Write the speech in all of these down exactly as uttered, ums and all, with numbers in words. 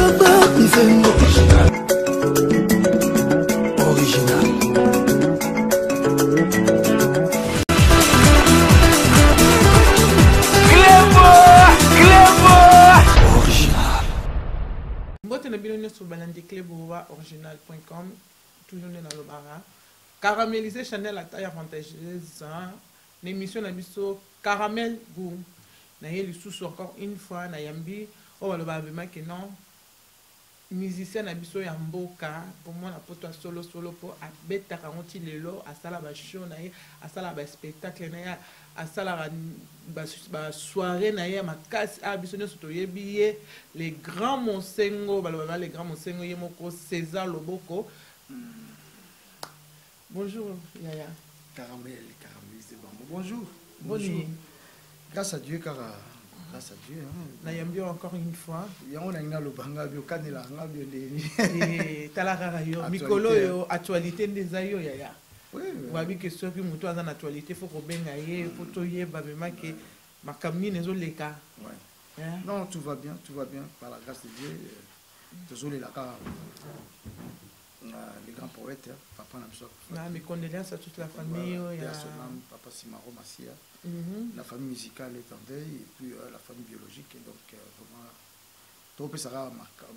Papa Mifembo original. Mbote na bino sur balandi cleboa original point com toujours dans le bara caramélisé Chanel à taille avantageuse l'émission na biso caramel goût na yeli sous encore une fois na yambi o ba ba que non musicien na biso ya mboka pour moi na poto solo solo pour abeta kanoti lelo asala ba show na ye asala ba spectacle na ya asala ba ba soirée na ye makasi a biso nyo soto yebiye les grands monsengo ba ba les grands monsengo ye moko César Loboko. Bonjour Yaya. Caramel caramélisé bonjour. Bonjour. Grâce à Dieu car grâce à Dieu. Na yambi encore une fois. Ya on a ina lo banga bio kanela nga bio ndeni. Et talaka yo mikolo yo actualité ndeza yo Yaya. Oui. Wabi que ceux qui muto en actualité faut ko benga ye faut to ye ba bema ke makamni nezo leka. Ouais. Non, tout va bien, tout va bien par la grâce de Dieu. Désolé là car les grands poètes, papa n'a pas. Mes condoléances à toute la famille. Il y a son âme, papa Simaro Massia. La famille musicale est en deuil et puis euh, la famille biologique. Et donc, euh, vraiment, tout ça sera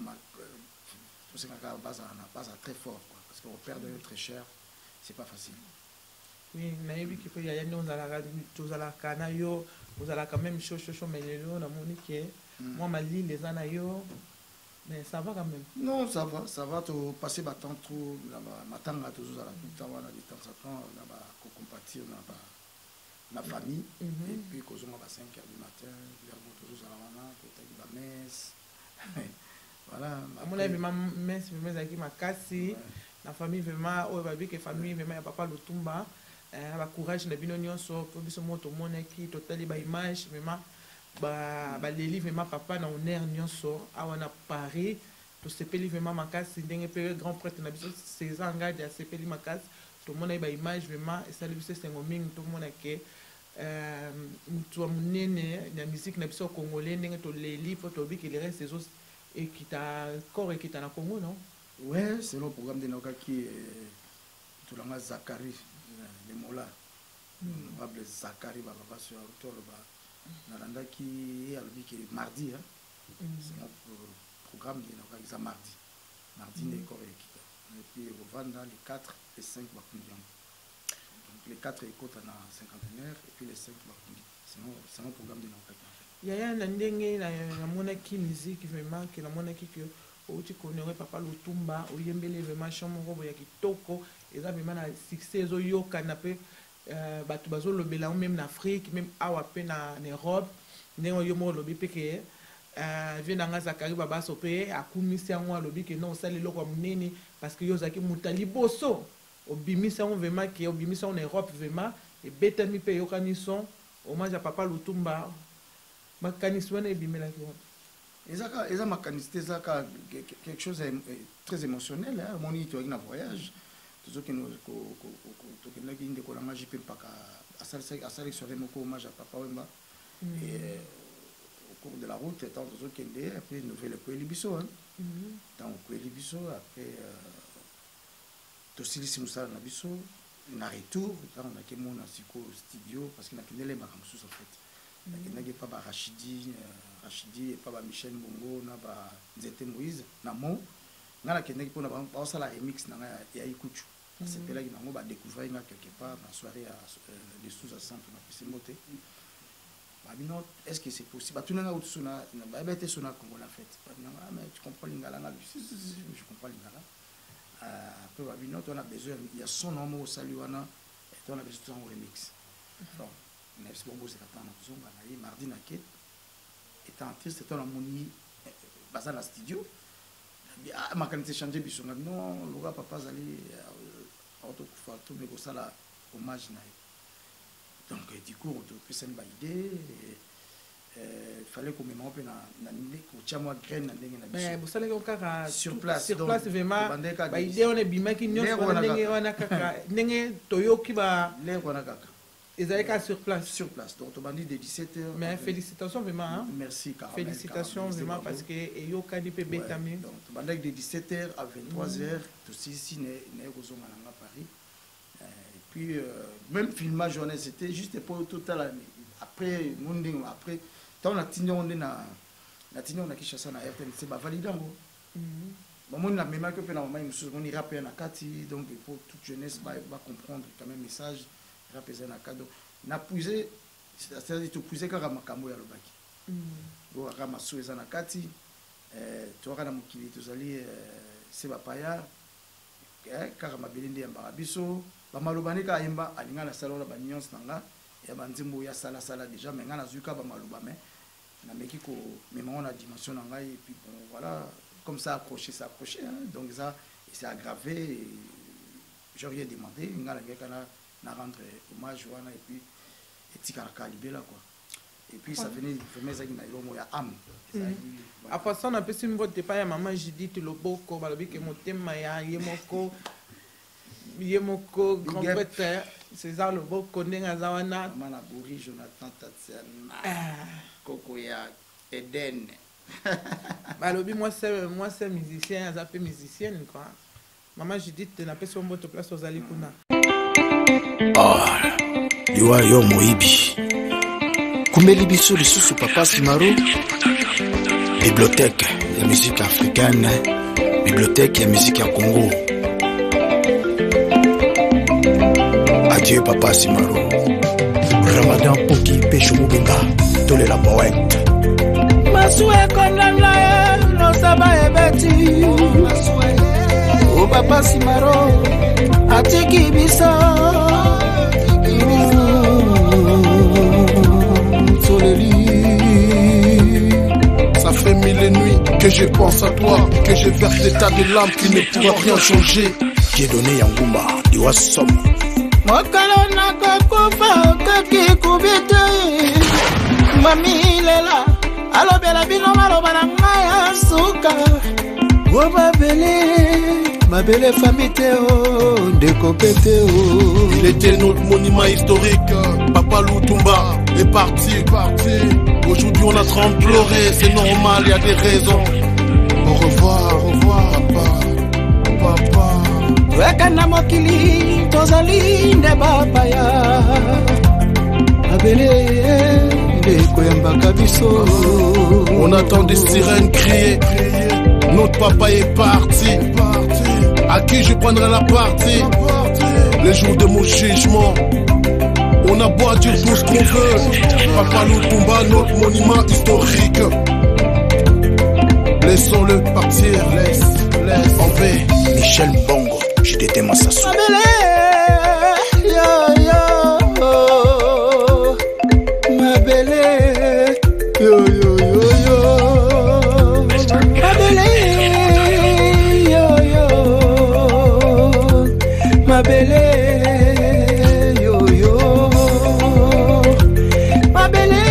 ma base très fort. Quoi, parce qu'on perd un très cher, c'est pas facile. Oui, mais oui, qu'il y a nous tous à la canaille, vous allez quand même chaud, chaud, chaud, mais les lots, la monique, moi, ma lit, les anaïos. Mais ça va quand même. Non, ça va, ça va. Tu passer ma temps trop, ma temps là toujours à la tout temps, on a des temps à temps, on a compatir, on a ma famille. Et puis quand on va à cinq heures du matin, on a toujours à la maman, peut-être la messe. Voilà. Mon avis, ma messe, ma messe avec ma casse, la famille vraiment, oh, va bien que famille vraiment, il papa le tumba, la courage, la binonion sur, pour bien se montrer au monde qui total ba image, vraiment. Ba ba les livres ma papa na honneur nyonso awana Paris to sepeli vraiment makasi ndenge pe grand prêtre na biso César Ngadi a sepeli makasi to mona ba image vraiment et ça le biso sengo mingi to mona ke euh mutu munene na musique na biso congolais ndenge to les livres to bi que les restes des autres et qui t'a corps et qui t'a na Congo non. Ouais, c'est le programme de Noka qui to la Zakari les mola honorable Zakari ba papa sur autour le bas Nalanda qui est mardi, hein? C'est notre programme de l'organisation mardi. Mardi n'est correct. Et puis au Vanda, les quatre et cinq Bakundian. Donc les quatre écoutes en cinquantenaire et puis les cinq Bakundi. C'est notre programme de l'organisation. Il y a un ending, la monarchie musique, vraiment, que la monarchie que tu connais, papa Lutumba, ou Yembele, vraiment, chambre, il y a qui toko, et ça, vraiment, succès, yo, canapé. Euh, bah tu bazo lobela même en Afrique même awa pe na Europe ndenge yo mo lobi peke euh vient nga Zakari baba sopé akumisi yango lobi que non ça lelo kwa munene parce que yo zaki mutali boso obimisa on vraiment que obimisa en Europe vraiment et betami pe yo kanison hommage à papa Lutumba makaniswa na bimela ko ezaka eza makanisite ezaka quelque chose de très émotionnel hein mon ito avec na voyage tout que nous tout que nous qui ne connaissons pas pas qu'à à ça sur les mots hommage à papa Wemba et au cours de la route tant tout que nous après nous fait le Koelibiso hein tant Koelibiso après tout si si nous ça na biso na retour tant on a que mon asiko studio parce qu'il n'a qu'une les makamsous en fait il n'a pas ba Rachidi Rachidi et pas ba Michel Bongo na ba Nzete Moïse na mo ngala kende pour na ba ça la remix na ya ikuchu c'est là qu'il m'a découvert quelque part dans la soirée à les sous à centre na pisi moté bah non est-ce que c'est possible bah tout n'a autre sona bah bête sona Congo la fête bah non mais tu comprends lingala je comprends lingala euh peu bah non on a besoin il y a son nom au saluana et on a besoin de remix bon mais c'est bon c'est attendre na zonga na mardi na quête étant triste c'était la moni bah ça la studio ah ma qualité changer biso non le gars papa zali auto tout mais ça la hommage na donc du coup on peut se une idée il fallait qu'on mémoire pe na na ndeko chama graine na ndenge na biso mais vous savez qu'on kaka sur place sur place vraiment ba idée on est bimaki nyonso ndenge wana kaka ndenge toyoki ba leko na kaka Ils avaient sur place. Sur place. Donc, on m'a dit de dix-sept heures. Mais félicitations vraiment. Hein? Merci, Caramel. Félicitations Caramel, vraiment parce que Eyo Kadipe Betami. Donc, on m'a dit de dix-sept heures à vingt-trois heures. Tout ici, il y a à Paris. Et puis, euh, même filmage, c'était juste pour tout à l'année. Après, après, quand on a tenu, on a tenu, on a kiché ça na R T N C, bah validant. Bon, on a même que pendant moment, on ira payer na kati, donc il faut toute jeunesse va comprendre quand même message, ira payer na kati. Donc, on a puisé, c'est-à-dire tout puisé quand on a camoué à l'obaki. Bon, on a ramassé ça na kati, tu vois quand on a mokili, tu allais, c'est ba paya, quand on a belindé en barabiso, ba malobani ka imba, alinga na salon la ba nuance nanga, ya banzimbo ya sala sala déjà, mais ngana zuka ba malobame, na meki ko, mais on a dimension nanga et puis bon voilà. Comme ça, accroché, c'est accroché. Hein. Donc ça, c'est aggravé. Je n'ai rien demandé. Je vais rendre hommage et puis et là quoi. Et puis ça venait de faire ça âme. Après ça, on a passé une vote de paille à maman Judith Loboko, balobi que mon thème maya yemoko yemoko grand frère César Loboko nenga zawana. Maman Abouri Jonathan Tatiana. Koko ya Eden. Balobi moi c'est moi c'est musicien, j'appelle musicienne quoi. Maman Judith n'a pas son botte place aux alikuna. Oh, liwa yo moibi. Kumeli biso le sous papa Simaro. Bibliothèque de musique africaine, bibliothèque de musique à Congo. Adieu papa Simaro. Ramadan Poki Pécho Moubenga, Tole la poète. Masoué konana no saba ebeti o papa Simaro atiki biso ça fait mille et nuits que je pense à toi, que je verse des tas de larmes qui ne pourront rien changer. J'ai donné Yangumba diwa somme mokalo na kokufa kaki kubite mami lela alo bela bino maloba na ngai suka o mabele mabele famille o ndeko pete o. Il était notre monument historique. Papa Lutumba est parti, parti. Aujourd'hui on a trente pleuré, c'est normal, il y a des raisons. Au revoir, au revoir papa, papa. Wekana mokili tozali nde bapaya mabele. On attend des sirènes crier. Notre papa est parti. À qui je prendrai la partie? Les jours de mon jugement, on a beau à dire tout ce qu'on veut. Papa Lutumba, notre monument historique. Laissons-le partir, laisse, laisse en paix. Michel Bongo, je t'étais ma sassou. Yo yo yo yo, Mabele, yo yo, Mabele, yo yo, Mabele,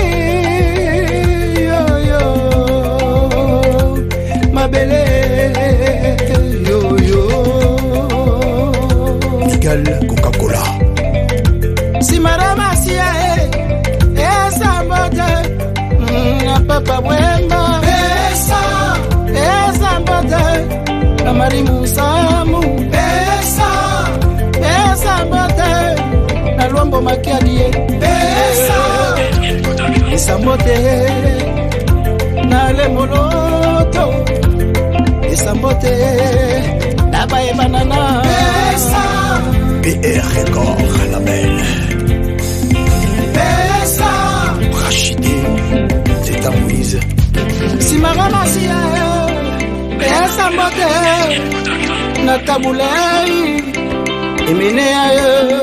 yo yo, Mabele, yo yo. Miguel Coca-Cola. Simara Masia, eh, Sambode. Papa Wemba Pesa Pesa Mbate na Marimu Samu Pesa Pesa Mbate na Luambo Makiadie Pesa Pesa Mbate na Lemoloto Pesa Mbate na Bae Banana Pesa P R Record la belle Pesa Rachidi c'est ta Moïse. Si ma ramassia, pesa mbote, na tabulei, emene aye,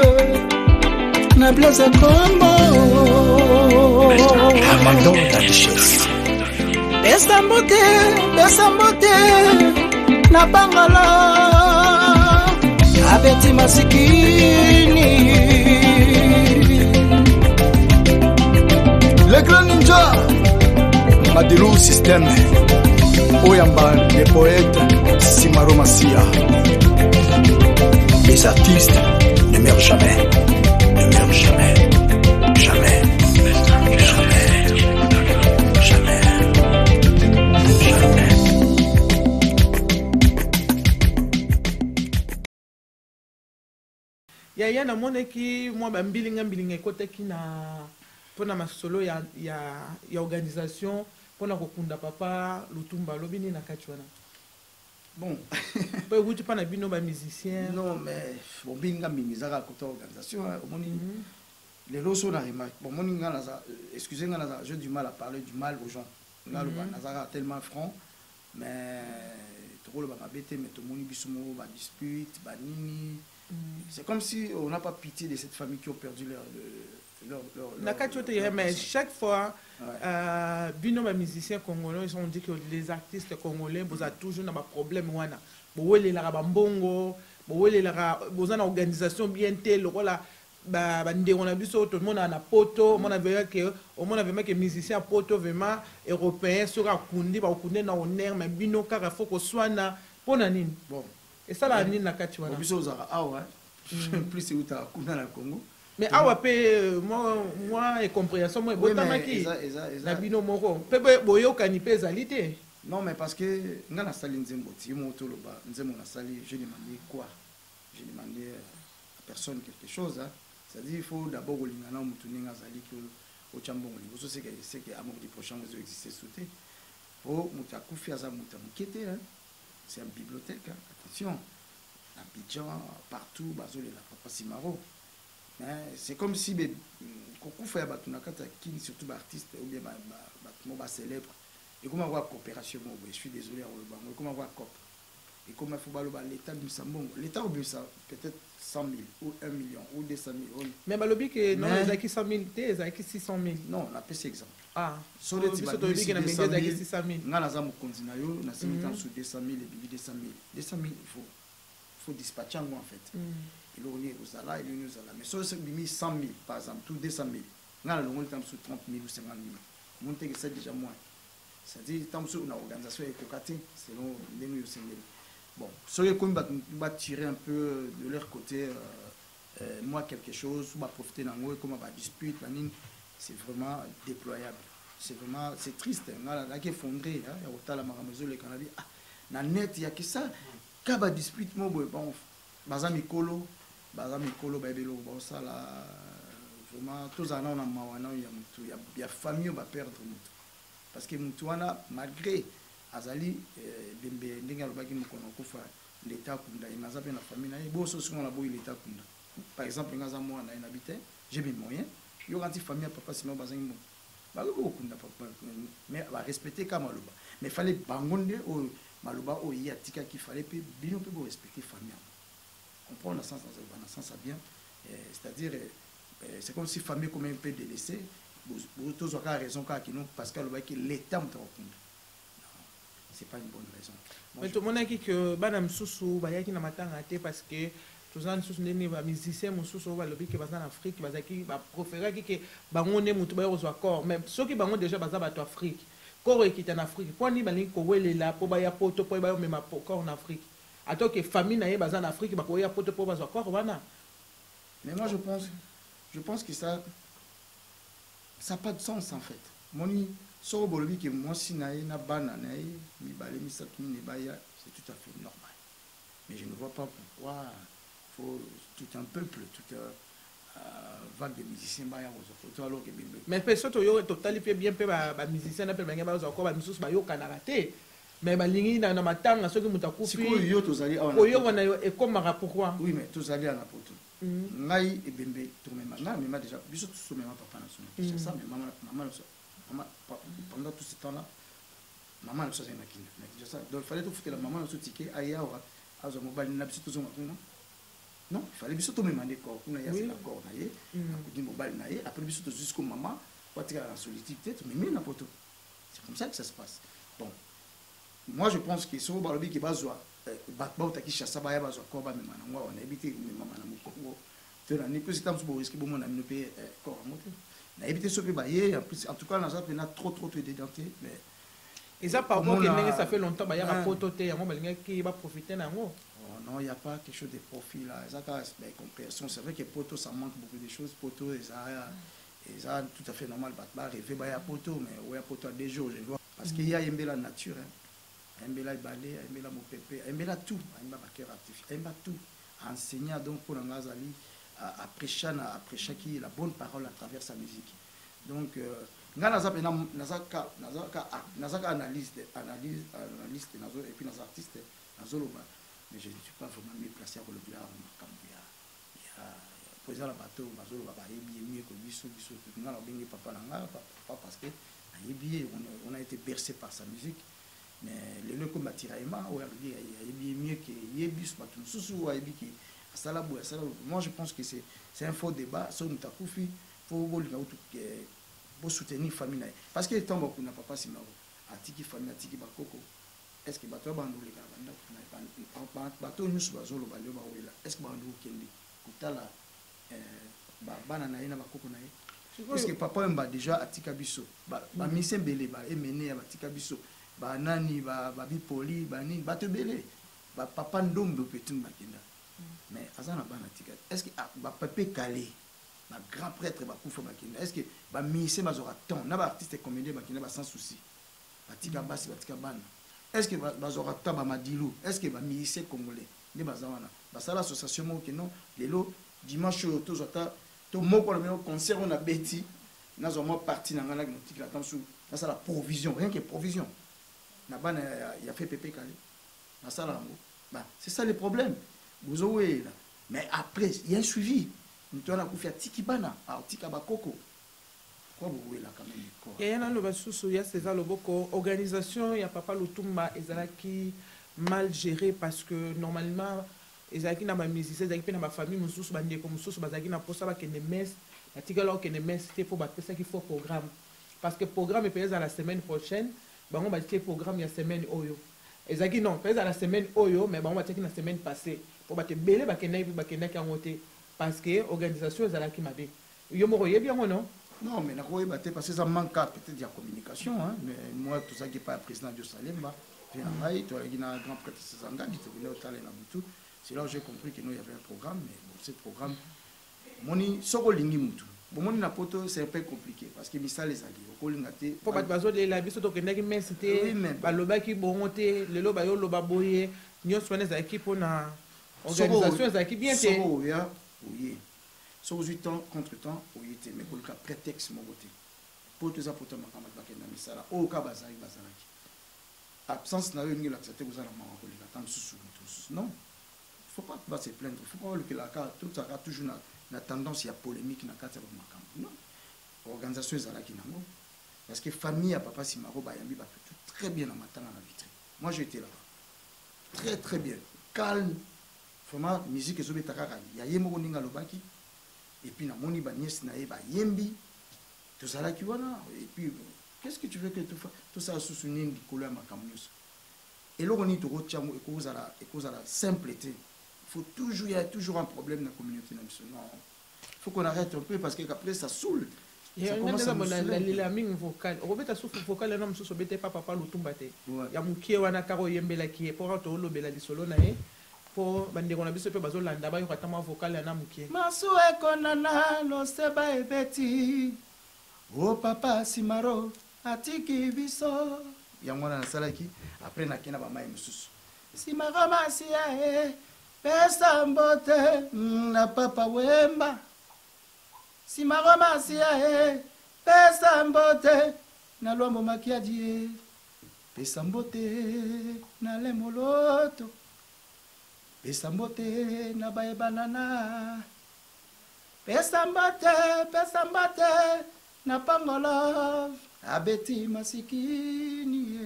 na blaze combo. Armando la richesse. Pesa mbote, pesa mbote, na bangala, abeti masikini. Le grand ninja Madilou système Oyamba les poètes Simaro Massia. Les artistes ne meurent jamais. ne meurt jamais. Jamais. Jamais. Jamais. Jamais. Ya ya na moneki moi ba mbilinga mbilinga ekotaki na pona masolo ya ya ya organisation pona kokunda papa Lutumba lobini na kachwana. Bon. Pe wuti pa na bino ba musicien. Non mais bon binga mimizaka côté organisation au moni les loso na remarque. Bon moni ngana za excusez-moi na j'ai du mal à parler du mal aux gens. Ngalo ba nazaka tellement franc mais trop le ba mabete mais to moni bisumo ba dispute ba nini. C'est comme si on n'a pas pitié de cette famille qui ont perdu leur leur leur, leur, leur mais chaque fois ouais. euh, bino ba musiciens congolais ils ont dit que les artistes congolais vous a toujours na ba problème wana bo wele la ba mbongo bo wele la bozana organisation bien tel lokola ba bande on a vu ça tout le monde na poto on a vu que au monde avait que musicien poto vraiment européen sur akundi ba okundi na honneur mais bino kaka faut que soit na pona nini bon. Et ça la nini na kati wana. Obiso za awa plus c'est uta kuna na Congo. Mais awa pe moi moi et compréhension moi botamaki. Na bino moko. Pe boyoka ni pe zalité. Non mais parce que ngana sali nzembo ti moto loba nzembo na sali je demandais quoi? Je demandais à personne quelque chose hein. C'est-à-dire il faut d'abord olingana mutu ninga zali que au chambongo. Vous savez que c'est que amour du prochain vous exister sauter. Oh mutakufi aza mutamukete hein. C'est une bibliothèque, hein. Attention, Abidjan, partout, Bazole, la Papa Simaro. C'est comme si, beaucoup fait surtout artistes ou bien célèbres. Et comment avoir coopération, je suis désolé, et comment avoir cop. Et comment il faut l'État du Sambon. L'État au ça peut-être cent mille, ou un million, ou deux cent mille. Mais balobi que non, ils ont cent mille, ils ont six cent mille. Non, on a fait exemple. Ah, sur les tibas deux cent mille, on a la zamu continue, on a six mille sur deux cent mille et deux cent mille. deux cent mille, il faut, faut dispatcher en fait. Il y a aux ala, il y a aux ala. Mais sur cent mille, par exemple, tout deux cent mille, on a le monde sur trente mille ou cinquante mille. Monter que c'est déjà moins. C'est-à-dire, tant que une organisation est cocatée, selon les nous bon, sur les qu'on va tirer un peu de leur côté, euh, euh, moi quelque chose, on va profiter d'un mot, comme on va disputer, c'est vraiment déployable. C'est vraiment, c'est triste. On a qui effondré, il y a autant la maramezo les Canadiens. Ah, na net il y a que ça. Quand on dispute, moi bon, bazam mikolo, bazam mikolo, baibelo, bon ça là, vraiment tous en on a mawana, il y a il y a il y a famille on va perdre mutu. Parce que mutuana malgré azali bembe ndinga lobaki mukono kufa l'état kunda inaza pe na famille na bo so on a boy l'état kunda. Par exemple ngaza moi na habité, j'ai mes moyens, yo ganti famille papa sinon bazang mais va respecter comme Malouba. Mais il fallait bangonde au Malouba au Yatika qu'il fallait bien pour respecter famille. On prend le sens dans le sens à bien, c'est-à-dire c'est comme si famille comme un peu délaissée. Vous tous avez raison car qui nous parce que l'État me trompe. C'est pas une bonne raison. Mais tout le monde a dit que Madame Soussou va y aller dans matin parce que tous les sous les musiciens sous sous le que en Afrique parce qui va préférer que bango ne mutu ba aux accords même ceux qui bango déjà baza ba to Afrique corps qui est en Afrique pour ni bali ko wele la po ba ya poto po ba même corps en Afrique ato que famille na ye baza en Afrique ba ko ya poto po ba accords wana. Mais moi je pense je pense que ça ça n'a pas de sens en fait. Moni so bolobi que moi si na ye na bana na ye mi balé mi satu ni ba ya c'est tout à fait normal. Mais je ne vois pas pourquoi tout un peuple, toute euh, vague de musiciens alors que mais personne to total bien peu ba musicien na pe ba ngaba zo ko ba misusu ba yo kanarate mais ba lingi na na matanga soki mutakufi ko yo to zali ko yo wana yo e komara pourquoi oui mais to zali na poto ngai e bembe to même na mais déjà biso to même papa na son ça mais maman maman maman pendant tout ce temps là maman na so na kinda na ça donc il fallait tout foutre la maman na so ticket aya wa azo mobile na biso to zo makuna. Non, il fallait bien me demander quoi. On a eu l'accord, on a eu mobile, après bien jusqu'au maman, pour tirer la solitude, mais même n'importe où. C'est comme ça que ça se passe. Bon, moi je pense que si on parle de qui base, battement qui chasse ça, baya base quoi, mais maintenant on a évité mais maman na moko. Tu as ni plus temps pour risquer bon mon ami ne paye corps monter. On a évité ce que bayer, en plus en tout cas on a trop trop de dédenté, mais et ça par contre ça fait longtemps baya la photo té, on va qui va profiter na ngo. Non, il n'y a pas quelque chose de profil là. Ça, ben, compréhension. C'est vrai que Poto, ça manque beaucoup de choses. Poto, c'est tout à fait normal. Bah, rêver, bah, il y a Poto, mais ouais, Poto a des jours, je vois. Parce qu'il y a la nature. Hein. Il y a balai, il y a mon pépé, il y a tout. Il y a cœur artificiel, il y a tout. Enseigner donc pour l'Angazali à prêcher la bonne parole à travers sa musique. Donc, nga naza pena naza ka naza ka naza ka analyste analyse analyste nazo et puis naza artiste nazo loba mais je ne suis pas vraiment mieux placé pour le bien makambo ya ya poser la bateau nazo loba ba yebi mieux que biso biso nga na bengi papa nanga papa parce que na yebi on a été bercé par sa musique mais le loko matiraima ou yebi yebi mieux que yebi so batu susu wa yebi ki asala bo asala moi je pense que c'est c'est un faux débat so mutakufi faut bolinga tout pour soutenir famille parce que tant beaucoup n'a pas si mal atiki famille atiki bakoko est-ce que bato bandu le kabanda na bato nyusu bazolo balio ba wela est-ce que bandu kende kutala euh ba bana na ina bakoko na ye est-ce que papa mba déjà atika biso ba ba mise belé ba emene ya batika biso ba nani ba ba bipoli ba ni bato belé ba papa ndombe petin bakenda mais azana bana tika est-ce que ba papa calé ma grand prêtre va couper ma est-ce que va misser ma zora temps na ba artiste comédien ba kina ba sans souci ba tika basi ba tika bana est-ce que ba zora temps ba madilu est-ce que va misser congolais ne ba zawana ba sala association mo que non lelo dimanche to zota to moko le concert on a beti na zo mo parti na ngana no tika tam sou na sala provision rien que provision na bana ya fait pépé calé na sala ngo ba c'est ça le problème vous oué là mais après il y a un suivi. Nous avons fait tiki bana, tika bakoko. Quoi vous voulez là quand même quoi? Il y a un autre souci, il y a ces aloboko organisation, il y a papa Lutumba ezalaki mal géré parce que normalement ezalaki na ma musicien, ezalaki na ma famille mususu bande ko mususu bazaki na posa ba kene messe, na tika lo kene messe c'était pour ba pesa qu'il faut programme parce que programme est payé à la semaine prochaine, bango ba tika programme ya semaine oyo. Ezalaki non, payé à la semaine oyo mais bango ba tika na semaine passée pour ba te belé ba kene ba kene ka ngote. Parce que l'organisation est là qui m'a dit. Vous voyez bien ou non? Non, mais parce que ça manque peut-être de communication. Hein? Mais moi, tout ça qui n'est pas président de Salemba, tu as un grand prêtre Sazanga qui était venu au Talent à Boutou. C'est là où j'ai compris qu'il y avait un programme. Mais bon, ce programme, Moni, Soko Lingi Moutou. Bon, Moni Napoto, c'est un peu compliqué parce que Missa les alliés. Au Kolingate. Faut pas besoin de la biso to kenaki mensité. Ba loba ki bongote, le loba yo loba boye. Nyo soane za équipe na organisation za équipe bien té. Oui, sur huit ans contre temps, oui, mais pour le cas prétexte mon côté. Pour tout ça, pour tout le monde, ça là, au cas bazar, bazar. Absence n'a eu ni l'accepter vous allez m'en coller la tente sous sous. Non, faut pas pas se plaindre. Faut pas que la carte tout ça a toujours la tendance il y a polémique na carte de makam. Non, organisation est là qui n'a pas. Parce que famille à papa Simaro Bayambi va tout très bien en matin dans la vitrine. Moi j'étais là, très très bien, calme. Vraiment musique ezobe takaka ya yemo koninga lobaki et puis na moni ba nièce na eba yembi tout ça là qui wana et puis qu'est-ce que tu veux que tout tout ça sous une couleur makamunyos et là on est au chamo et cause à la et cause à la simpleté. Il faut toujours il y a toujours un problème dans la communauté non il faut qu'on arrête un peu parce que après ça saoule. Il y a un ming vocal. On va souffle vocal et non sous bête pas papa Lutumba te. Il y a mukie wana karo yembela qui est pour to lo bela di solo na e. Bande kona biso pe bazolanda ba yokatama vocal ya namukie masu ekonana no seba ebeti o papa Simaro atiki biso yango na salaki après na kena ba mai mususu Simaro masia e pesa mbote na papa Wemba Simaro masia e pesa mbote na lwambo makiadi pesa mbote na lemoloto pesa mbote na bae banana pesa mbote pesa mbote na pangolo abeti masikini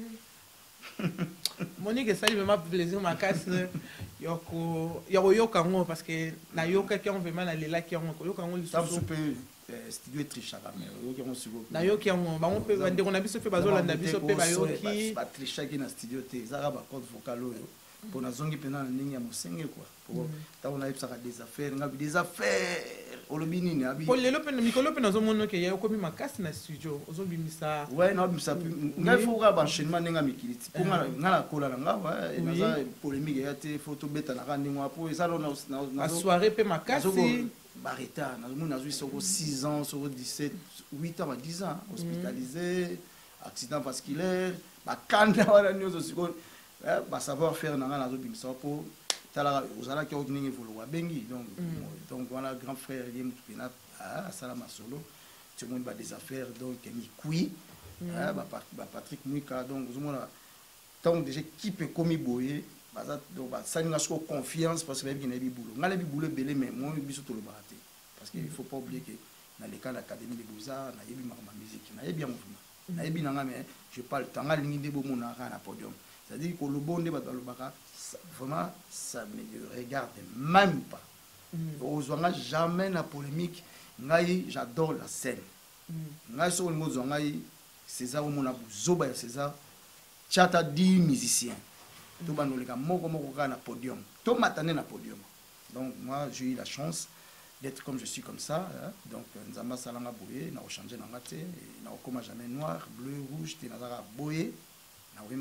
Monique ça lui m'a plaisir ma casse yoko yoko yokango parce que na yoka qui on vraiment na lela qui on yokango li ça super studio trichaka mais yokango sigo na yoki on ba on peut vendre on a biso pe bazolanda biso pe ba yoki ba trichaki na studio te zara ba code vocal oyo pour na zongi pena na ningi ya musenge quoi pour ta on a eu ça des affaires ngabi des affaires olobi nini abi po lelo pe mikolo pe nazomona ke ya komi makasi na studio ozobimisa ouais na bimisa ngai faut ka ba enchaînement nenga mikili ti po ngala ngala kola na ngawa naza polémique ya te photo beta na kandi ngwa po esa lo na na soirée pe makasi bareta nazomona nazwi soko six ans soko dix-sept huit ans dix ans hospitalisé accident vasculaire bakanda wana nyozo siko ba savoir faire na ngala nazobimisa po tala ozala ki okningi volo bengi donc donc voilà grand frère yé mutupena à salama solo tout le monde ba des affaires donc mi kui ba ba Patrick Mwika donc ozomona tant déjà qui peut commis boyer baza donc ba salinga so confiance parce que ba bina bi boulot ngala bi boulot belé mais moi biso to le baraté parce qu'il faut pas oublier que dans les cas l'académie des beaux-arts na yebi ma musique na yebi mouvement na yebi nanga mais je parle tant ngala lingi de bo mona na podium c'est-à-dire que le bon débat dans le baka vraiment ça me regarde même pas. Aux mm. jamais la polémique. Ngai j'adore la scène. Ngai sur le mot ngai César mon abu zoba César chata dix musiciens. Tout bando les gars moko moko na podium. Tout matane na podium. Donc moi j'ai eu la chance d'être comme je suis comme ça hein? Donc nzamba salanga boye na changer na ngate na okoma jamais noir, bleu, rouge, te nazara boye. Et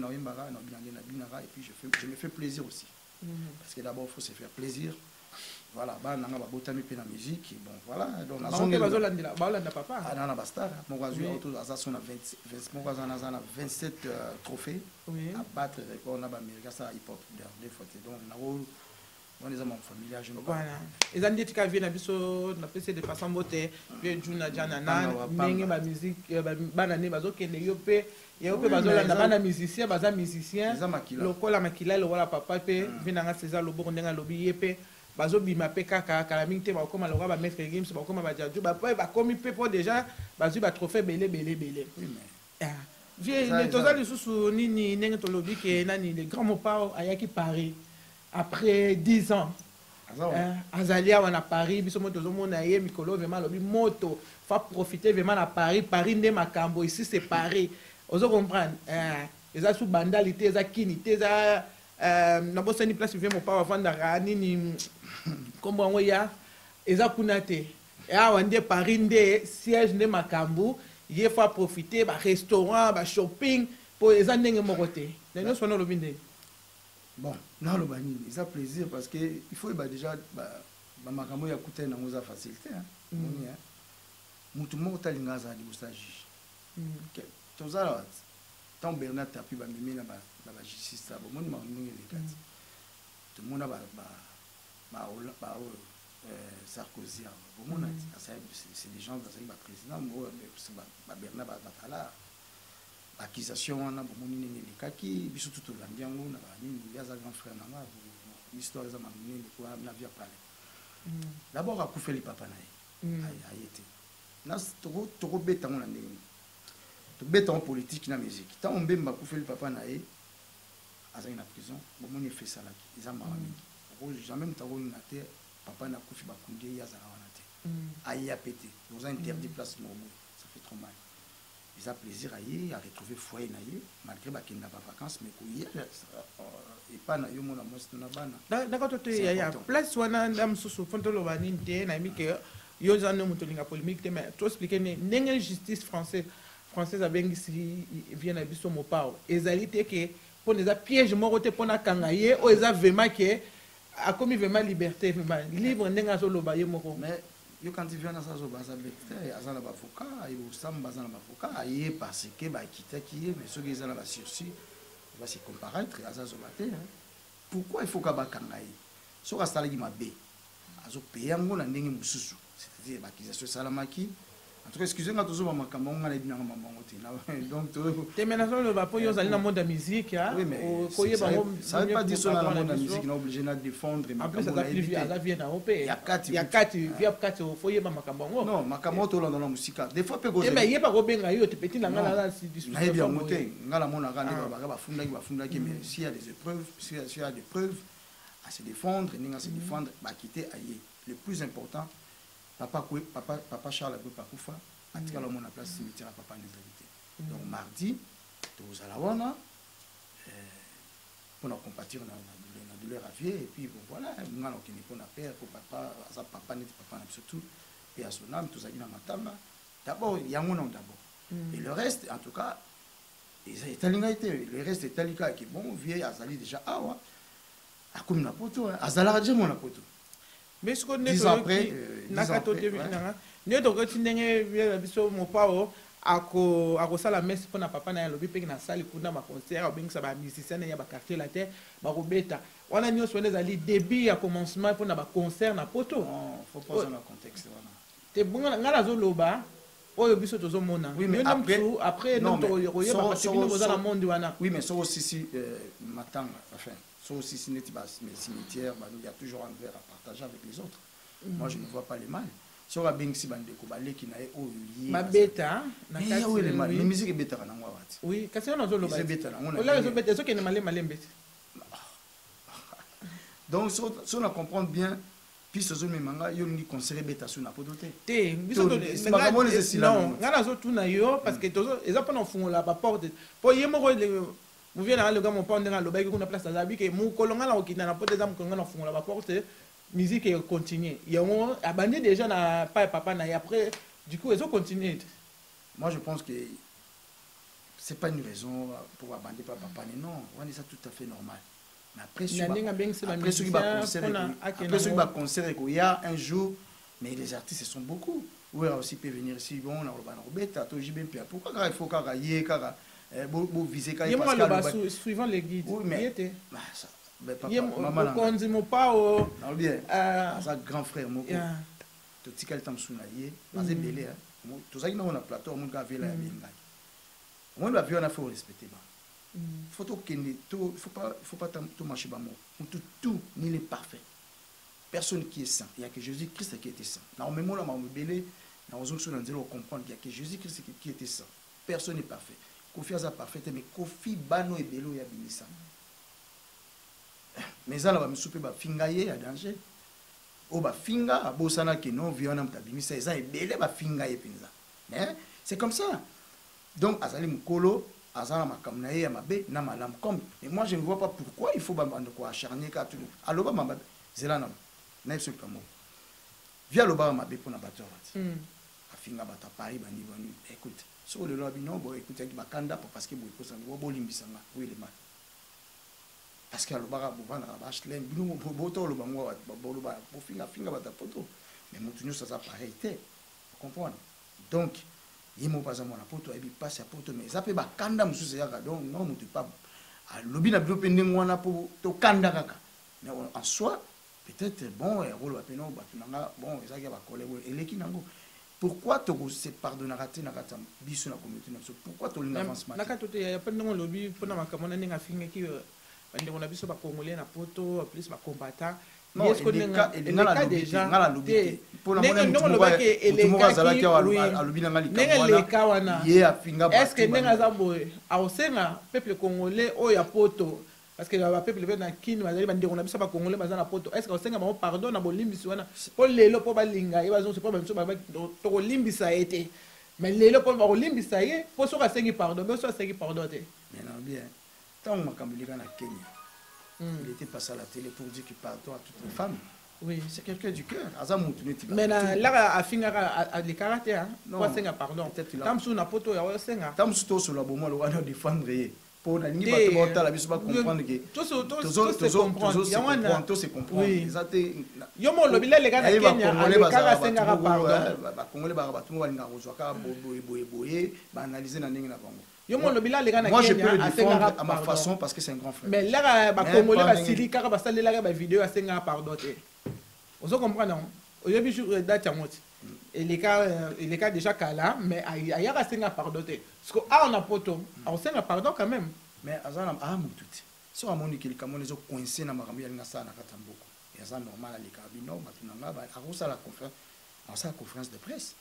puis je, fais, je me fais plaisir aussi. Mm -hmm. Parce que d'abord, il faut se faire plaisir. Voilà, bah, on a botami pe la musique. Bon, voilà. Donc, on a zone. Papa. Ah, non, basta. Mon voisin, on a vingt-sept trophées à battre. On a Amérique, ça hip-hop. Donc, on a des amants familiales. Voilà. Les années qui viennent à Bisso, on a passé de façon beauté. Puis, Juna Janana, Nengue, ma musique, banane, bazo, qui est yopé. Il y a des musiciens, des musiciens. Lokola makila, le wala papa, pe, vinanga César, le bon denga lobby, pe, bazo bima pe kaka, calamité, ba comme le roi, ba mettre games, ba comme ba jaju, ba pa, ba comme pe pour déjà, bazo ba trophée belé, belé, belé. Ah, vieux, les toza les sous ni ni nenga to lobby que nani les grands mots ayaki Paris après dix ans. Azalia on a Paris, biso moto zo mona ye mikolo vraiment lobby moto, faut profiter vraiment à Paris, Paris ndé makambo ici c'est Paris. Vous comprenez? Les a sous bandalité, les a kinité, les a n'abosé ni place vient mon père avant d'arani ni comme on voit les a kunate. Et à on dit Paris ndé siège de Makambu, il faut profiter, bah restaurant, bah shopping pour les années mon côté. Les nous sommes le bindé. Bon, non le bani, ils a plaisir parce que il faut bah déjà bah Makambu ya coûté na nous a facilité hein. Mutu mo talinga za di usage. Tous alors, tant Bernard Tapie va mimer la justice, ça, bon, moi, je m'en les quatre. Tout le monde a bah Sarkozy, bon, c'est des gens, c'est le président, Bernard Batala, accusation, on a bon, les kaki, surtout tout l'ambiance, on a il y a un grand frère, l'histoire, ça m'a mené de quoi, on a vu parler. D'abord, à couper les papas, a été. Là, c'est trop, trop bête, on a dit. Béton politique na musique tant on bemba pour faire le papa naé azali na prison bon on fait ça là ils ont marami jamais mtako na terre papa na kufi ba kunde ya zala wana te aïe a pété nous a interdit place normal ça fait trop mal ils a plaisir aïe à retrouver foyer naé malgré ba kenda ba vacances mais ko hier et pas na yo mona mo na bana d'accord to ya ya place wana ndam susu fontolo ba ninte na mi ke yo zano mutolinga polémique mais to expliquer n'engel justice français française avec ici vient à biso mopao ezalité que pour les pièges moroté pour na kangaye o eza vraiment que a commis vraiment liberté vraiment libre ndenga zo loba ye moko mais yo quand tu viens dans ça zo baza liberté azana ba avocat et au sam bazana ba avocat aye parce que ba kita qui mais ceux qui zana ba sursis va se comparaître azazo baté pourquoi il faut ka ba kangaye so ka sala ki mabe azo payer ngo na ndenge mususu c'est-à-dire ba accusation salamaki. En tout cas, excusez-moi, toujours ma maman, on a dit non, maman, donc tu maintenant le va pour y aller dans le monde de la musique, hein. Oui, mais ça veut pas dire ça dans le monde de la musique, on est obligé de défendre. En plus, ça t'applique à la vie dans le pays. Il y a quatre, il y a quatre, il y a quatre, il faut y aller dans le non, ma maman, tu dans la musique. Des fois, peut eh ben, il y a pas Robin Gaillot, tu petit dans la discussion. Il y a bien monté, ngala mona ngala ba ba funda ba funda qui mais s'il y a des épreuves, s'il y a des preuves à se défendre, ninga se défendre, bah quitter ailleurs. Le plus important Papa, papa, papa Charles Abou Pakoufa a tiré la monnaie à place cimetière à papa les invités. Donc mardi, tu vous allez voir, pour compatir na douleur à vie et puis bon voilà on a qui n'est pas père pour papa ça papa n'est papa surtout et à son âme tout ça qui na matamba d'abord il y a mon nom d'abord et le reste en tout cas le reste est talika qui bon vieille azali déjà awa a comme na poto azala déjà mon poto mais ce qu'on est dix ans après na kato te na ne donc tu ndenge bien biso mo pao ako ako sala messe pour na papa na lobi pe na sali kuna ma concert ou bien ça ba musicien ya ba quartier la terre ba robeta wana nyo so les ali début à commencement pour na ba concert na poto non faut poser dans le contexte voilà te bon ngala zo loba oyo biso tozo mona oui mais après après non to roye ba parce que nous dans le monde wana oui mais ça aussi si matanga enfin ça aussi si n'est pas mais cimetière bah il y a toujours un verre à partager avec les autres moi je ne vois pas les mal si on a bien si bande ko balé qui na e o lié ma beta na kati oui les musique beta na ngwa wati oui kasi on zo loba c'est beta na ngona on zo beta so ke ne malé malé beta donc si on comprend bien puis ce zo manga yo ni conseiller beta sur na podoté té biso to non ngana zo tuna yo parce que tozo eza pas na fungola ba porte po yemo ko vous venez le gars mon père dans le bail qu'on a place à zabi que mon colonel là qui n'a pas des âmes qu'on a fungola ba porte musique et continue il y a abandonné déjà na pas papa na et après du coup ils ont continué moi je pense que c'est pas une raison pour abandonner papa non on est ça tout à fait normal mais après sur après ceux qui va concert après ceux qui va concert il y a un jour mais les artistes sont beaucoup oui aussi peut venir ici bon on a le beta to jibem pia pourquoi il faut kara yé kara bo bo viser kara parce que suivant les guides oui mais ça mais papa maman on dit mon pas au bien ça grand frère mon to tikal tam suna yé parce que belé tout ça qui on a plateau mon gars vela bien on doit bien faut respecter faut que tout faut pas faut pas tout marcher bas mot tout tout ni est parfait personne qui est saint il y a que Jésus Christ qui était saint na même là ma belé na ozon so na nzelo comprendre il y a que Jésus Christ qui était saint personne n'est parfait Kofi aza parfait mais Kofi bano et belo ya binisa mais ça là ba misupe ba finga ye ya danger o ba finga abosana ke non viona mtabimisa eza ebele ba finga ye pinza hein c'est comme ça donc azali mukolo azala makamna ye ya mabe na malam comme et moi je ne vois pas pourquoi il faut bando ko acharner ka tout aloba mamba zela na na sur kamo via loba mabe pona bato mm afinga bata Paris bani bani écoute sur le lobby non bon écoute ki bakanda parce que boy ko sa bo limbisanga oui le mal parce que aloba bo vana ba hlem bino bo to loba ngwa bo loba bo finga finga bata poto mais mutunyo ça ça pareil té comprendre donc yimo pas mon poto et puis passe à poto mais ça peut ba kanda mususu yaka donc non mutu pas a lobby na bio pending wana po to kanda kaka mais en soi peut-être bon et rôle apeno batunanga bon ezaki ba collègue eleki nango pourquoi tu se pardonnera tu na kata biso na communauté pourquoi tu l'avancement na kato te ya pending lobby pona makamona ninga finga ki bande on a biso ba congolais na poto plus ba combattant non est-ce que les cas déjà ngala lobby pour na mona mutu mo bazala ki a lobby na ngali kamwana ye afinga ba est-ce que ninga za boy a osenga peuple congolais o ya poto parce que le peuple veut na kini bazali bande on a biso ba congolais bazana poto est-ce que osenga ba pardon na bolimbisi wana po lelo po balinga e bazo se po bazo ba to kolimbisa ete mais lelo po ba kolimbisa ye po so ka sengi pardon mais so sengi pardon te mais non bien tant makambilika na Kenya il était passé à la télé pour dire qu'il pardonne à toutes les femmes oui c'est quelqu'un du cœur azamu tuneti mais là afinga a les caractères po senga pardon tamsu na poto ya senga tamsu to sur la bomo lo wana défendre pour na ni bato bota la biso ba comprendre que tout tout tout se comprendre ya wana tout se comprendre exacté yo mo lobile le gars na Kenya a les caractères senga pardon ba congolais ba bato ba linga kozwa ka boye boye boye ba analyser na ndenge na bango yo mo lobila le gars na Kenya moi je peux le défendre à ma façon parce que c'est un grand frère mais là ba congolais ba sili kaka ba salela ba vidéo a senga pardon te ozo comprendre non oyo bichu date amoti et les cas et les cas déjà kala mais aya ka senga pardon te parce que ah on a poto on senga pardon quand même mais azana ah mututi so amoni kili kamone zo coincé na makambo ya linga sana katamboko ya za normal ali kabino batunanga ba akosa la conférence en sa conférence de presse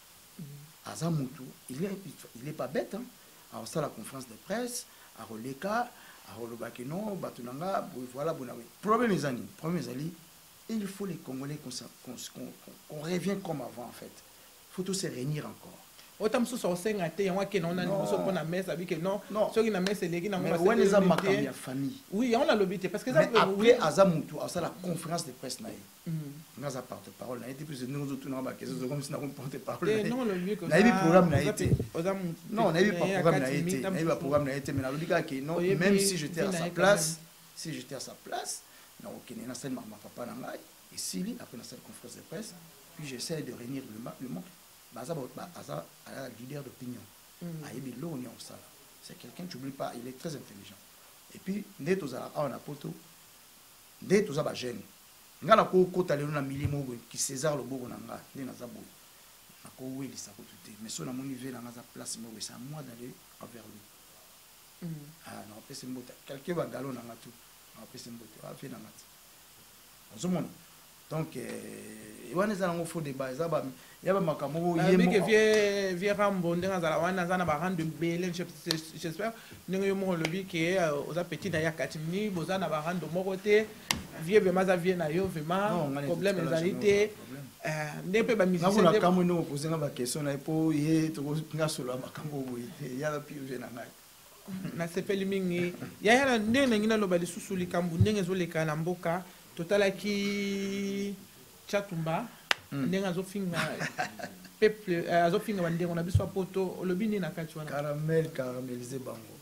aza mutu il est il est pas bête hein en sa la conférence de presse a roleka a rolobaki non batunanga voilà bona problème les amis problème ali il faut les Congolais qu'on qu'on qu'on revienne comme avant en fait faut tous se réunir encore autant que ça senga te yango ke non na liboso pour na messe abi que non ceux qui na messe leki na mais ouais les amis makambi ya famille oui on a l'obité parce que ça après azamutu à ça la conférence de presse na yi ngaza porte parole na été plus nous autres na ba que c'est comme si na porte parole non le mieux que na yi programme na été non non na yi pas programme na été na yi pas programme na été mais na lobika que non même si j'étais à sa place si j'étais à sa place na okene na scène maman papa na ngai et Sili après na cette conférence de presse puis j'essaie de réunir le monde Baza Baza a leader d'opinion. Aïbi lo ni ça. C'est quelqu'un tu oublies pas, il est très intelligent. Et puis dès tous à on a poto dès tous à ba jeune. Ngana ko ko talelo na milimo qui César le bogo nanga ni na zabo. Na ko weli sa ko tuté mais so na mon niveau na za place mo c'est à moi d'aller envers lui. Ah non, pese mbota. Quelqu'un va galo nanga tout. Non pese mbota. Va faire nanga. Ozomona. Donc il y a un faux débat il y a un makambo yemo vie vie rambo ndenga zala wana zana ba rendre belé j'espère ndenga mo lobi que aux appétits na yakati ni bozana ba rendre mokoté vie be maza vie na yo vraiment problème ezalité euh ndempe ba musicien na kamo no poser na ba question na po ye to nga solo makambo boyite ya la pive na ngai na sepeli mingi ya ya ndenga ngina loba lisusu likambu ndenga zo leka na mboka totalaki chatumba ndenga azofinga peuple azofinga bandengo na biso poto olobini na kati wana caramel caramélisé bango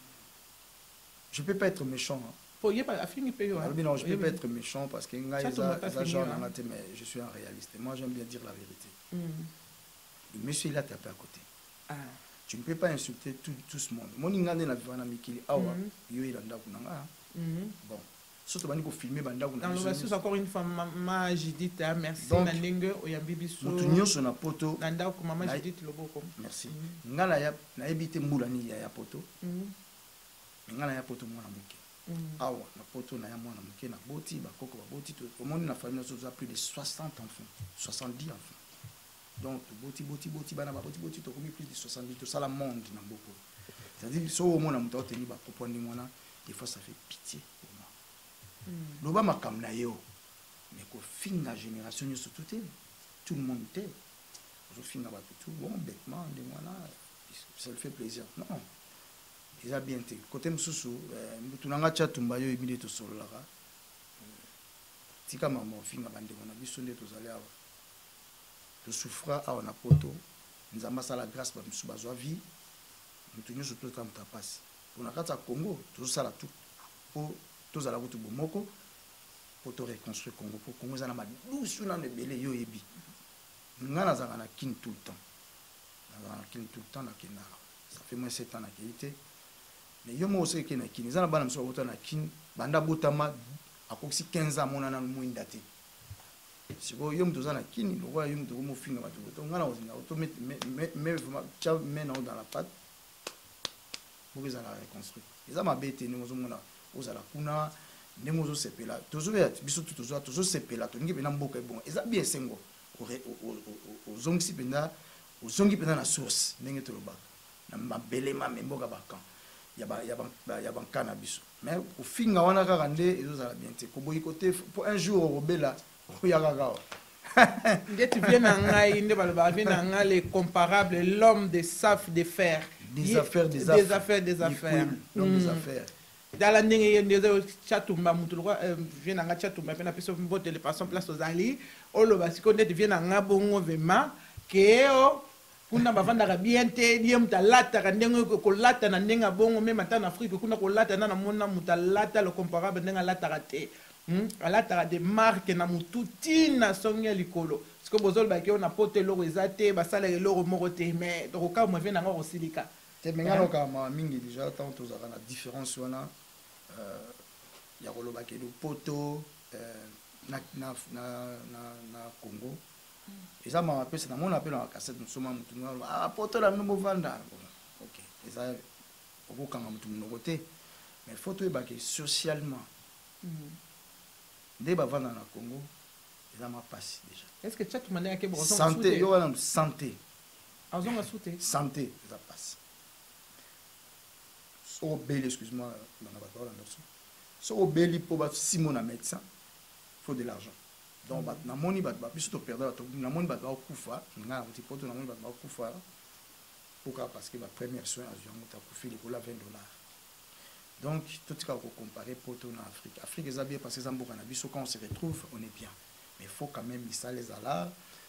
je peux pas être méchant pour y pas afingi pe yo non je peux pas être méchant parce que ngai za genre na maté mais je suis un réaliste moi j'aime bien dire la vérité le monsieur il a tapé à côté ah tu ne peux pas insulter tout tout ce monde mon ngande na vivana mikili awa yo ilanda kunanga bon surtout bani ko filmer banda kuna dans le encore une fois maman Judith merci na ndenge oyambi biso mutu nyonso na poto nanda ko maman Judith loboko merci ngala ya na ebite mbula ni ya poto ngala ya poto mwana muke awa na poto na ya mwana muke na boti bakoko ba boti to omoni na famille nous a plus de soixante enfants soixante-dix enfants donc boti boti boti bana ba boti boti to komi plus de soixante-dix to sala monde na boko c'est-à-dire so o mona muto teni ba propondi mwana des fois ça fait pitié. Loba makam na yo mais ko finga génération yo surtout tout le monde était je finga ba tout bon bêtement de moi là ça le fait plaisir non ils a bien été côté msusu mutu nanga chatumba yo ibili to solo la tika mama finga bande na biso nde to zali awa to souffra a on a poto nzamba sala grâce ba msusu bazwa vie mutu nyo surtout tam tapasi on a kata Congo to sala tout pour tous à la route bomoko pour te reconstruire Congo pour Congo ça na madousu na nebele yo yebi ngana za na kin tout le temps na kin tout le temps na kina ça fait moins sept ans na qualité mais yo mo aussi que na kin za na bana mso na kin banda botama akoksi quinze ans mona na muinda te siko yo mto za na kin lo wa yo mto mo finga batu to ngana ozinga to met mais mais cha mena dans la patte pour les la reconstruire ils a ma bête ni mo zo mona ozala kuna ndenge zo sepela tozoya biso tozoya tozo sepela to ngi bena mboka bon eza bien sengo o zongisi benda o zongi benda na source ndenge to loba na mabelema mboka bakan ya ba ya ba ya bankana biso mais au finga wana kaka nde ezozala bien te ko boyi côté pour un jour robela o ya kaka nde tu viens na ngai nde baloba vient na ngai les comparables l'homme des saf de fer des affaires des affaires des affaires l'homme des affaires dans la ndenge ndezo chatumba mutu lokwa vient nga chatumba pe na peso mbote le passant place aux ali olo basiko ndete vient nga bongo vema keo kuna bavanda bien te die mutalata ka ndenge ko lata na ndenga bongo même ata na Afrique kuna ko lata na mona mutalata le comparable ndenga lata te hm alata de marque na mutu tina songa likolo siko bozol ba keo na pote loro ezate basala loro moko te mais donc ka mo vient nga rosilika te mengalo ka ma mingi déjà tant tous a la différence wana euh ya koloba ke do poto euh na na na na Congo et ça m'a appelé c'est dans mon appel en cassette nous sommes mutu ah poto la no vanda OK et ça au quand mutu no côté mais photo e ba ke socialement dès ba vanda na Congo et ça m'a passé déjà est-ce que tu as tout manière que bon santé yo wana santé azonga souté santé ça passe so belle excuse-moi dans la parole en so belle pour ba simon médecin faut de l'argent donc na moni ba biso to perdre to na moni ba ba kufa nga na petit poto na moni ba ba kufa pourquoi parce que la première soin à Zouango t'as coûté les vingt dollars. Donc tout ce qu'on comparer pour tout en Afrique. Afrique est bien parce que Zambo Cannabis quand on se retrouve on est bien. Mais il faut quand même ça les là.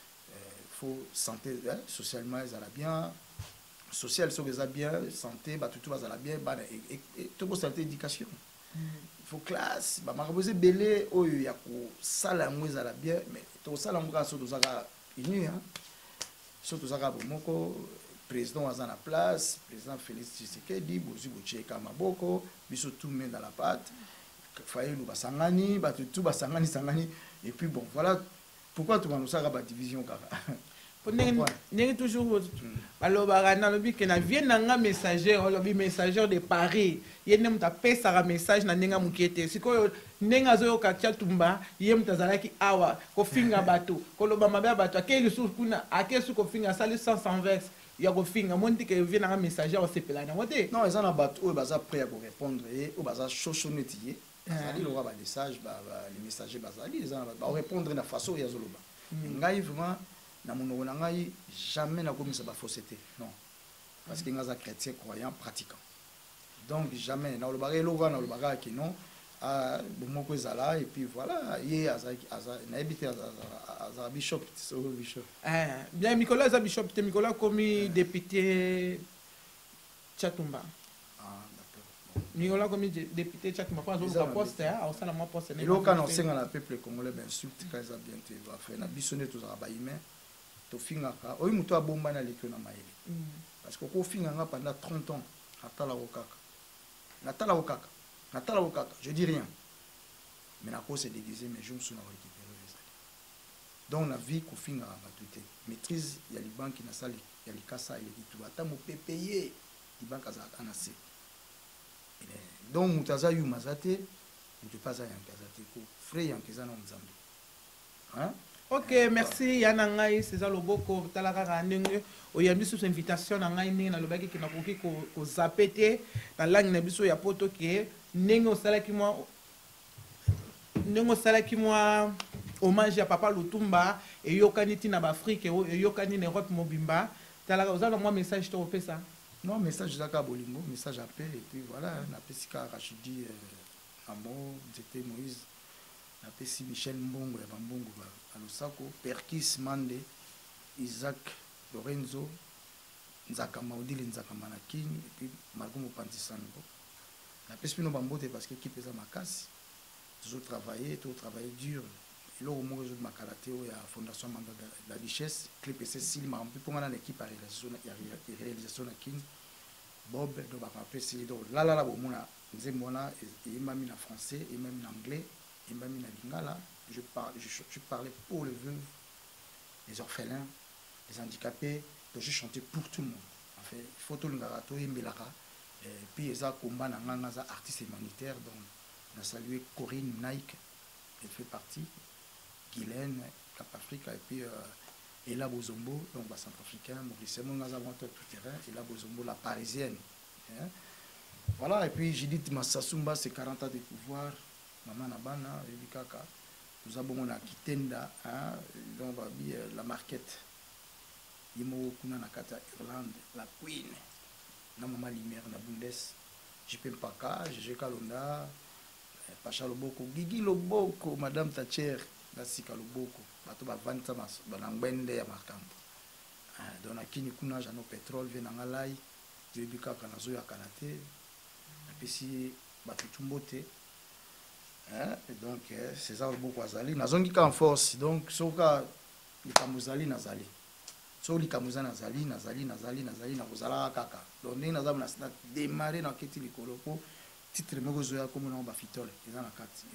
Il faut santé hein, socialement ils allaient bien. Social so les bien santé bah tout tout va bien bah et tout pour santé éducation. Il faut classe bah maraboser belé oh il y a ko sala ngwe allait bien mais to sala ngwe so to zaka inu hein. So to zaka bomoko président à la place, président Félix Tshisekedi, Bozu Bocheka Maboko, biso tout met dans la pâte, Faye nous basangani, bah tout basangani sangani et puis bon voilà pourquoi tout le monde ça la division car pour n'est toujours alors barana lobi que na vient nga messager lobi messager de Paris yene mutape ça message na nenga mukete siko nenga zo ka tumba yem tazalaki awa ko finga bato ko loba mabe bato akeli su kuna akesu ko finga sali sans envers ya ko finga monti que vient na messager au sepelana wote non ils en bato o baza prêt à répondre et o baza chochonetier bazali lo ba message ba les messagers bazali ils en ba répondre na façon ya zoloba ngai vraiment na monoko na ngai jamais na komisa ba fausseté non parce que ngaza chrétien croyant pratiquant donc jamais na lo ba lo va na lo ba ki non ah bomoko ezala et puis voilà ye azaki aza na habité aza bishop so bishop ah bien Nicolas za bishop te Nicolas comme député Chatumba ah d'accord Nicolas comme député Chatumba pas au poste hein au sala moi poste et lo kana senga na peuple congolais ben insulte quand ça bien te va faire na bisonné tous ba humain to finga ka oyi muto abomba na lekyo na maele parce que ko finga nga pendant trente ans atala okaka natala okaka natala okaka je dis rien mais na ko se déguiser mais je me suis récupéré les années donc la vie ko finga ba tuté maîtrise ya li banque na sali ya li kasa ile tout ata mo payer li banque za anase donc mutaza yu mazate muto pas za yankazate ko frère yankazana nzambe hein. Ok, merci Yana Ngai, c'est ça le beau ko talaka ndenge oyambi sous invitation na ngai ndenge na lobaki ki na koki ko ko zapete na langue na biso ya poto ke ndenge osalaki moi ndenge osalaki moi hommage à Papa Lutumba et yokani tina ba Afrique et yokani na Europe mobimba talaka ozala moi message to opesa non message zaka bolingo message appel et puis voilà na pesika Rachidi Amo c'était Moïse na pesi Michel Mbongo ya Bambongo Alusako, Perkis Mande, Isaac Lorenzo, Nzaka Maudili, Nzaka Manakini, et puis Margot Mopantisango. La Pespino Bambote parce que l'équipe est à ma casse. Toujours travaillé, toujours travaillé dur. Et là, au moins, je ma karaté, il y a la Fondation Mandat de la Richesse, Clip et Cécile, mais pour moi, l'équipe a réalisation à Kin, Bob, donc, on appelle Cécile. Là, là, là, bon, moi, Nzemona, et m'a mis en français, et même en anglais, et m'a mis en lingala. Je, parle, je, je parlais pour les veuves, les orphelins, les handicapés, donc je chantais pour tout le monde. En fait, il faut tout le monde, et puis ils ont combat dans artiste humanitaire, donc on a salué Corinne Nike, elle fait partie, Guylaine, Cap Africa, et puis euh, Ella Bozombo, donc bah, centrafricain, Maurice Mongaza, tout terrain, Ella Bozombo, la parisienne. Hein? Voilà, et puis Judith Massasumba, c'est quarante ans de pouvoir, Maman Nabana, Ebikaka. Nous avons la Kitenda, hein, donc la marquette. Yemo kuna nakata Irlande, la Queen. Na mama Limer na Bundes. J P Mpaka, G G Kalonda, Pacha Loboko, Gigi Loboko, Madame Thatcher, la Sika Loboko. Bato ba vanta mas, ba nangwende ya makambo. Donc na kini kuna jano pétrole vena ngalai, jebika kana zo ya kanate. Na pesi bato tumbote. Hein? Et donc c'est ça le beaucoup azali nazongi ka en force donc soka likamuzali nazali so likamuza nazali nazali nazali nazali na kozala kaka donc ndenge nazamu na démarrer na keti likolo po titre moko zoya comme na ba fitole eza na kati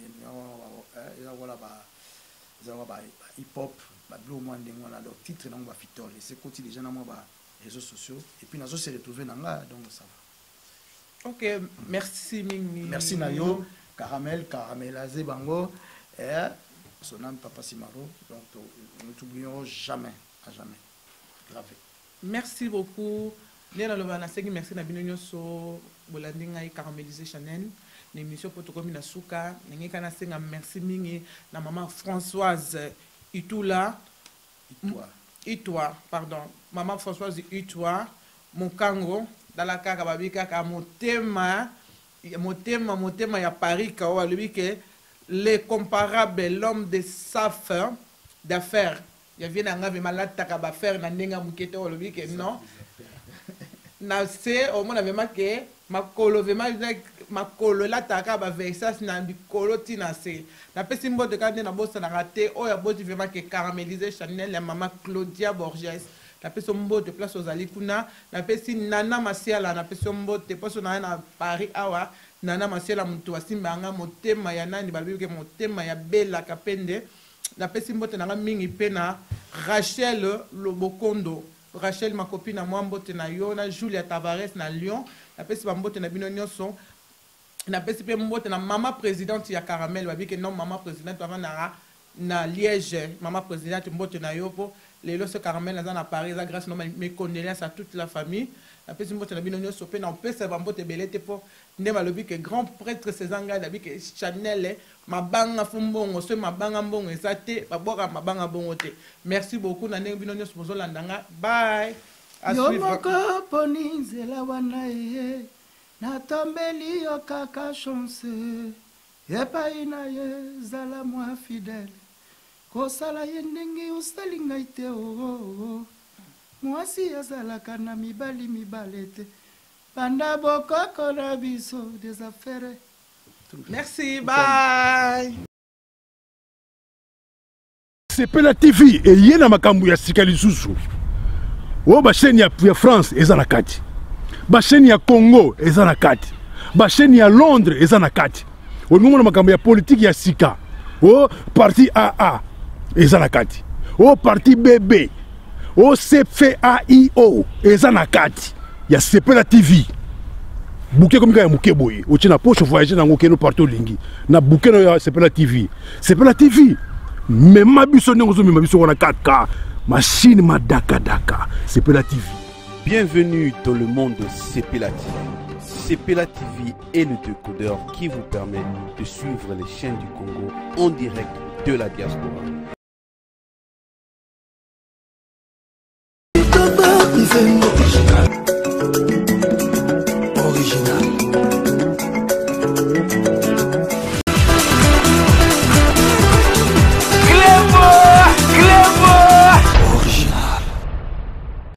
eza wala ba eza ba hip hop ba blue mo ndenge wana donc titre na ba fitole c'est côté déjà na mo ba réseaux sociaux et puis nazo se retrouver na nga donc ça va. Ok, merci Mingi. Merci Nayo. Caramel, caramélisé bango, et son nom Papa Simaro, donc nous t'oublierons jamais, à jamais. Gravé. Merci beaucoup. Néna Lobana Segi, merci na binonyo so bolandinga i caramélisé Chanel. L'émission Potokomi na Souka, n'engue kana senga merci mingi na maman Françoise Itula. Itoi. Itoi, pardon. Maman Françoise Itoi. mokango dala kaka babi kaka motema motema motema ya Paris ka alobi ke les comparables l'homme de saf d'affaires ya vient nga ve malata ka ba faire na ndenga mukete alobi ke non na se au moins avait marqué makolo vema makolo la taka ba versas na bikolo tina se na pesi mbote kande na bosa na raté o ya boti vema ke caraméliser Chanel ya mama Claudia Borges na pesi mbote place aux alikuna na pesi nana masiala na pesi mbote poso na na Paris awa nana masiala mtu asimbanga motema ya nani balibike motema ya Bella Kapende na pesi mbote na mingi pena Rachel Lobokondo Rachel ma copine à moi mbote na yo na Julia Tavares na Lyon na pesi ba mbote na bino nyonso na pesi pe mbote na mama présidente ya Caramel babi que non mama présidente avant na na Liège mama présidente mbote na yo po lelo ce Caramel na na Paris za grâce no mes condoléances à toute la famille na pesi mbote na bino nyonso pe na pesi ba mbote belete po nde balobi que grand prêtre Césanga dabi que Chanel mabanga fumbongo so mabanga mbongo ezate baboka mabanga bongo te merci beaucoup na ndenge bino nyonso bozolandanga bye yo moko poni nzela wana ye natombeli yo kaka chance epai na ye zala mwa fidèle kosala ye ndenge osali ngai te oo mwasi azalaka na mibali mibale te banda bokoko na biso des affaires. Merci, bye. Sepela T V et yena makambu ya sikali susu. O ba chaîne ya France eza na kati. Ba chaîne ya Congo eza na kati. Ba chaîne ya Londres eza na kati. O ngomona makambu ya politique ya sika. O parti A A eza na kati. O parti B B. O C F A I O eza na kati. Ya Sepela T V. Bouquet comme ça, bouquet boy. Ou tu n'as pas voyager dans le partout lingi. Na bouquet no Sepela T V. Sepela T V. Mais ma biso n'engo ma biso na quatre K. Machine ma daka daka. Sepela T V. Bienvenue dans le monde de Sepela T V. Sepela T V est le décodeur qui vous permet de suivre les chaînes du Congo en direct de la diaspora. Ifembo